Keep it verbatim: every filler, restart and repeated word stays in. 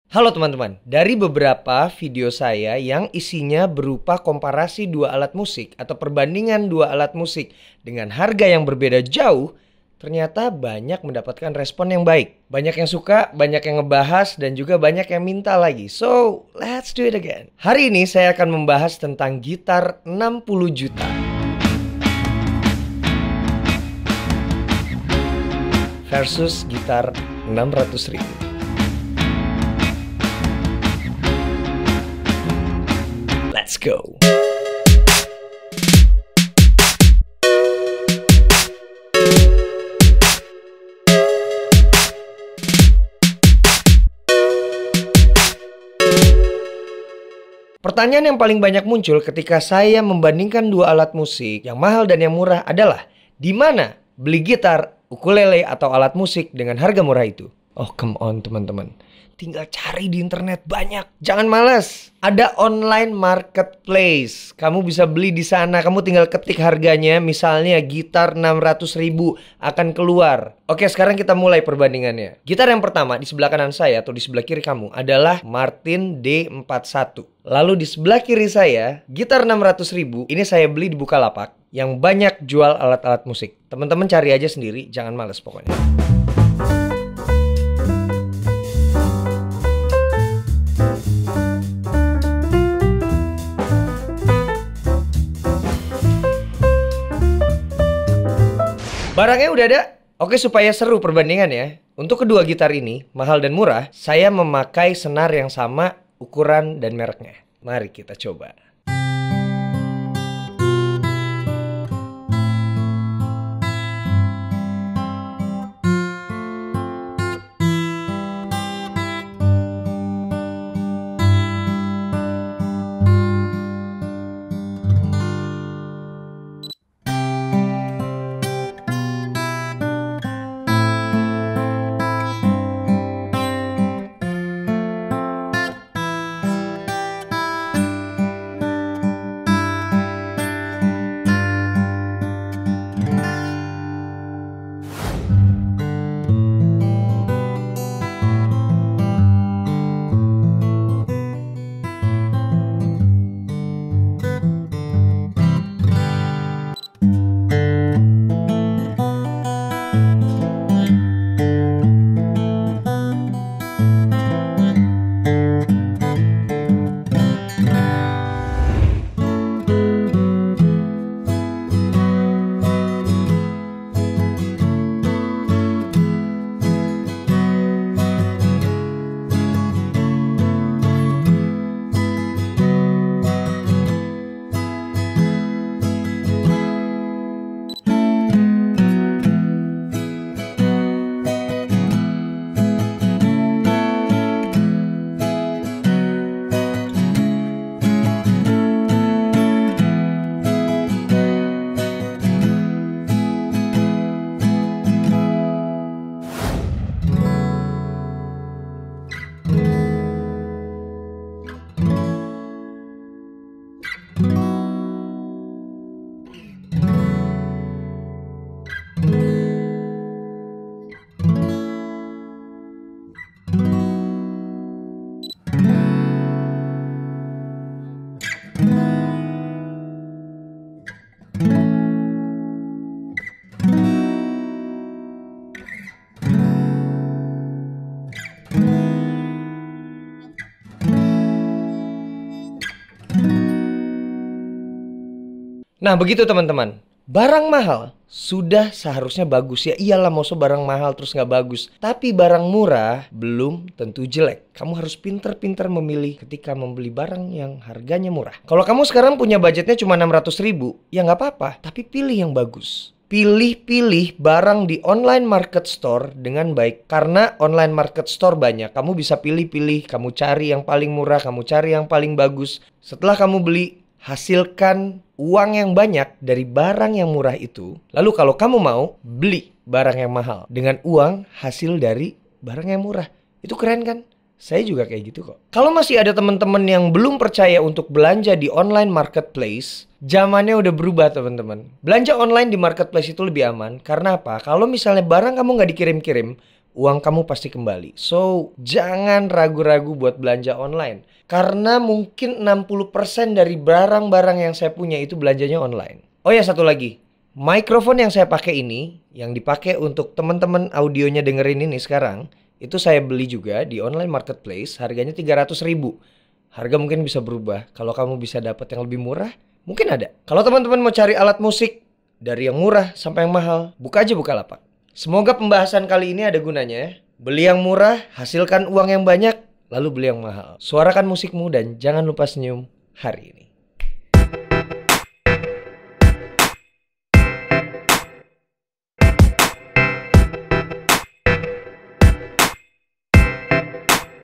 Halo teman-teman, dari beberapa video saya yang isinya berupa komparasi dua alat musik atau perbandingan dua alat musik dengan harga yang berbeda jauh, ternyata banyak mendapatkan respon yang baik. Banyak yang suka, banyak yang ngebahas, dan juga banyak yang minta lagi. So, let's do it again. Hari ini saya akan membahas tentang gitar enam puluh juta versus gitar enam ratus ribu. Let's go. Pertanyaan yang paling banyak muncul ketika saya membandingkan dua alat musik yang mahal dan yang murah adalah, di mana beli gitar, ukulele, atau alat musik dengan harga murah itu? Oh, come on teman-teman. Tinggal cari di internet banyak. Jangan malas. Ada online marketplace. Kamu bisa beli di sana. Kamu tinggal ketik harganya. Misalnya gitar enam ratus ribu akan keluar. Oke, sekarang kita mulai perbandingannya. Gitar yang pertama di sebelah kanan saya atau di sebelah kiri kamu adalah Martin D empat puluh satu. Lalu di sebelah kiri saya, gitar enam ratus ribu. Ini saya beli di Bukalapak yang banyak jual alat-alat musik. Teman-teman cari aja sendiri. Jangan malas pokoknya. Barangnya udah ada. Oke, supaya seru perbandingan ya. Untuk kedua gitar ini, mahal dan murah, saya memakai senar yang sama, ukuran dan mereknya. Mari kita coba. Nah begitu teman-teman, barang mahal sudah seharusnya bagus ya. Iyalah, masa barang mahal terus nggak bagus. Tapi barang murah belum tentu jelek. Kamu harus pinter-pinter memilih ketika membeli barang yang harganya murah. Kalau kamu sekarang punya budgetnya cuma enam ratus ribu, ya nggak apa-apa, tapi pilih yang bagus. Pilih-pilih barang di online market store dengan baik. Karena online market store banyak, kamu bisa pilih-pilih. Kamu cari yang paling murah, kamu cari yang paling bagus. Setelah kamu beli, hasilkan uang yang banyak dari barang yang murah itu. Lalu kalau kamu mau, beli barang yang mahal dengan uang hasil dari barang yang murah. Itu keren kan? Saya juga kayak gitu kok. Kalau masih ada teman-teman yang belum percaya untuk belanja di online marketplace, zamannya udah berubah teman-teman. Belanja online di marketplace itu lebih aman. Karena apa? Kalau misalnya barang kamu nggak dikirim-kirim, uang kamu pasti kembali. So, jangan ragu-ragu buat belanja online. Karena mungkin enam puluh persen dari barang-barang yang saya punya itu belanjanya online. Oh ya, satu lagi. Mikrofon yang saya pakai ini, yang dipakai untuk teman-teman audionya dengerin ini sekarang, itu saya beli juga di online marketplace, harganya tiga ratus ribu. Harga mungkin bisa berubah. Kalau kamu bisa dapat yang lebih murah, mungkin ada. Kalau teman-teman mau cari alat musik, dari yang murah sampai yang mahal, buka aja Bukalapak. Semoga pembahasan kali ini ada gunanya. Beli yang murah, hasilkan uang yang banyak, lalu beli yang mahal. Suarakan musikmu dan jangan lupa senyum hari ini.